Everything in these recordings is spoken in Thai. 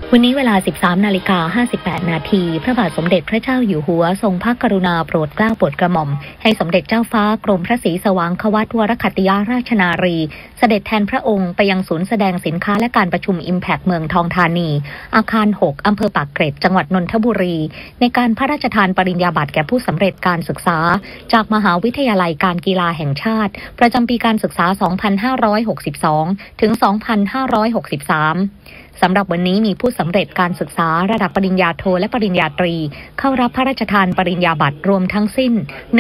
วันนี้เวลา 13:58 นาทีพระบาทสมเด็จพระเจ้าอยู่หัวทรงพระกรุณาโปรดเกล้าโปรดกระหม่อมให้สมเด็จเจ้าฟ้ากรมพระศรีสว่างควัตวรคัตติยราชนารีเสด็จแทนพระองค์ไปยังศูนย์แสดงสินค้าและการประชุม Impact เมืองทองธานีอาคาร 6 อำเภอปากเกร็ดจังหวัดนนทบุรีในการพระราชทานปริญญาบัตรแก่ผู้สำเร็จการศึกษาจากมหาวิทยาลัยการกีฬาแห่งชาติประจำปีการศึกษา 2562 ถึง 2563สำหรับวันนี้มีผู้สำเร็จการศึกษาระดับปริญญาโทและปริญญาตรีเข้ารับพระราชทานปริญญาบัตรรวมทั้งสิ้น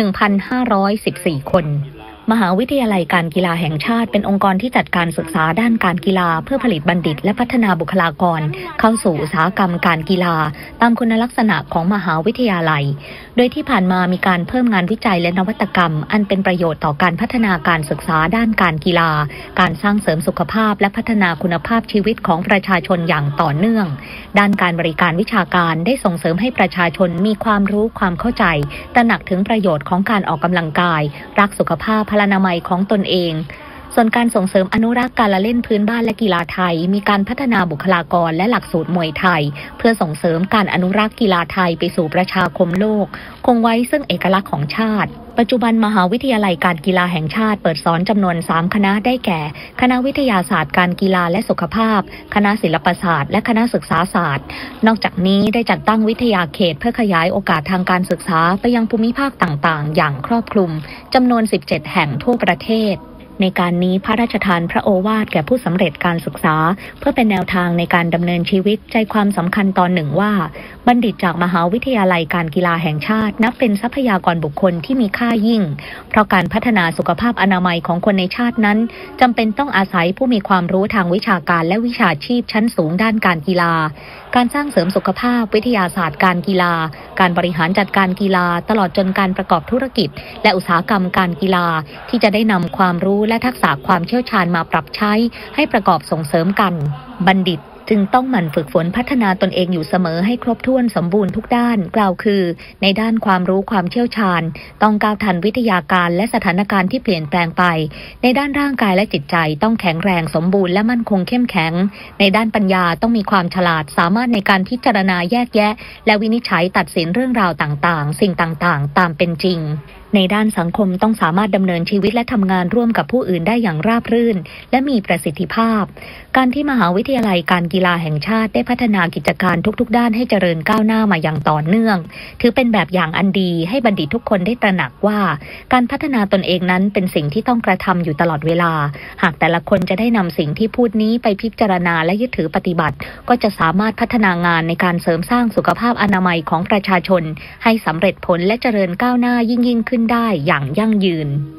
1,514 คนมหาวิทยาลัยการกีฬาแห่งชาติเป็นองค์กรที่จัดการศึกษาด้านการกีฬาเพื่อผลิตบัณฑิตและพัฒนาบุคลากรเข้าสู่อุตสาหกรรมการกีฬาตามคุณลักษณะของมหาวิทยาลัยโดยที่ผ่านมามีการเพิ่มงานวิจัยและนวัตกรรมอันเป็นประโยชน์ต่อการพัฒนาการศึกษาด้านการกีฬาการสร้างเสริมสุขภาพและพัฒนาคุณภาพชีวิตของประชาชนอย่างต่อเนื่องด้านการบริการวิชาการได้ส่งเสริมให้ประชาชนมีความรู้ความเข้าใจตระหนักถึงประโยชน์ของการออกกำลังกายรักสุขภาพพลานามัยของตนเองส่วนการส่งเสริมอนุรักษ์การละเล่นพื้นบ้านและกีฬาไทยมีการพัฒนาบุคลากรและหลักสูตรมวยไทยเพื่อส่งเสริมการอนุรักษ์กีฬาไทยไปสู่ประชาคมโลกคงไว้ซึ่งเอกลักษณ์ของชาติปัจจุบันมหาวิทยาลัยการกีฬาแห่งชาติเปิดสอนจำนวน3คณะได้แก่คณะวิทยาศาสตร์การกีฬาและสุขภาพคณะศิลปศาสตร์และคณะศึกษาศาสตร์นอกจากนี้ได้จัดตั้งวิทยาเขตเพื่อขยายโอกาสทางการศึกษาไปยังภูมิภาคต่างๆอย่างครอบคลุมจำนวน17แห่งทั่วประเทศในการนี้พระราชทานพระโอวาทแก่ผู้สำเร็จการศึกษาเพื่อเป็นแนวทางในการดำเนินชีวิตใจความสำคัญตอนหนึ่งว่าบัณฑิตจากมหาวิทยาลัยการกีฬาแห่งชาตินับเป็นทรัพยากรบุคคลที่มีค่ายิ่งเพราะการพัฒนาสุขภาพอนามัยของคนในชาตินั้นจำเป็นต้องอาศัยผู้มีความรู้ทางวิชาการและวิชาชีพชั้นสูงด้านการกีฬาการสร้างเสริมสุขภาพวิทยาศาสตร์การกีฬาการบริหารจัดการกีฬาตลอดจนการประกอบธุรกิจและอุตสาหกรรมการกีฬาที่จะได้นำความรู้และทักษะความเชี่ยวชาญมาปรับใช้ให้ประกอบส่งเสริมกันบัณฑิตจึงต้องหมั่นฝึกฝนพัฒนาตนเองอยู่เสมอให้ครบถ้วนสมบูรณ์ทุกด้านกล่าวคือในด้านความรู้ความเชี่ยวชาญต้องก้าวทันวิทยาการและสถานการณ์ที่เปลี่ยนแปลงไปในด้านร่างกายและจิตใจต้องแข็งแรงสมบูรณ์และมั่นคงเข้มแข็งในด้านปัญญาต้องมีความฉลาดสามารถในการพิจารณาแยกแยะและวินิจฉัยตัดสินเรื่องราวต่างๆสิ่งต่างๆตามเป็นจริงในด้านสังคมต้องสามารถดำเนินชีวิตและทำงานร่วมกับผู้อื่นได้อย่างราบรื่นและมีประสิทธิภาพการที่มหาวิทยาลัยการกีฬาแห่งชาติได้พัฒนากิจการทุกๆด้านให้เจริญก้าวหน้ามาอย่างต่อเนื่องถือเป็นแบบอย่างอันดีให้บัณฑิตทุกคนได้ตระหนักว่าการพัฒนาตนเองนั้นเป็นสิ่งที่ต้องกระทำอยู่ตลอดเวลาหากแต่ละคนจะได้นำสิ่งที่พูดนี้ไปพิจารณาและยึดถือปฏิบัติก็จะสามารถพัฒนางานในการเสริมสร้างสุขภาพอนามัยของประชาชนให้สำเร็จผลและเจริญก้าวหน้ายิ่งขึ้นได้อย่างยั่งยืน